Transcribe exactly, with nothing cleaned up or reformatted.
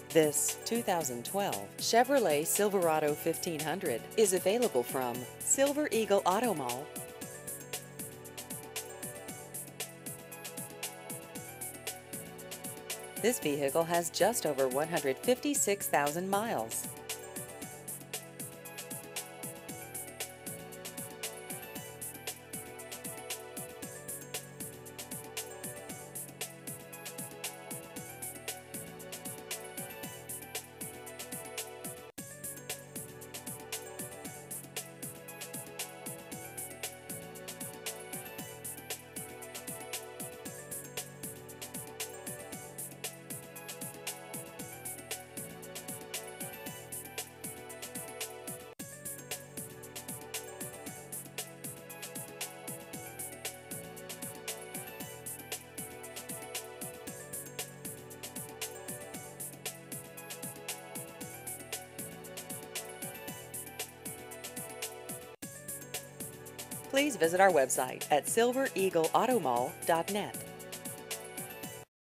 This two thousand twelve Chevrolet Silverado fifteen hundred is available from Silver Eagle Auto Mall. This vehicle has just over one hundred fifty-six thousand miles. Please visit our website at silver eagle auto mall dot net.